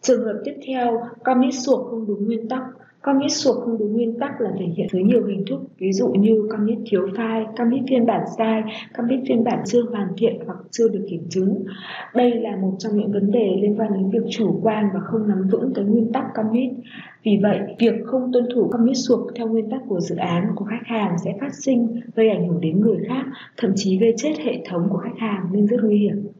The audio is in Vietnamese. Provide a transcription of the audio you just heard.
Trường hợp tiếp theo, commit suộc không đúng nguyên tắc. Commit suộc không đúng nguyên tắc là thể hiện dưới nhiều hình thức, ví dụ như commit thiếu file, commit phiên bản sai, commit phiên bản chưa hoàn thiện hoặc chưa được kiểm chứng. Đây là một trong những vấn đề liên quan đến việc chủ quan và không nắm vững cái nguyên tắc commit. Vì vậy, việc không tuân thủ commit suộc theo nguyên tắc của dự án của khách hàng sẽ phát sinh, gây ảnh hưởng đến người khác, thậm chí gây chết hệ thống của khách hàng nên rất nguy hiểm.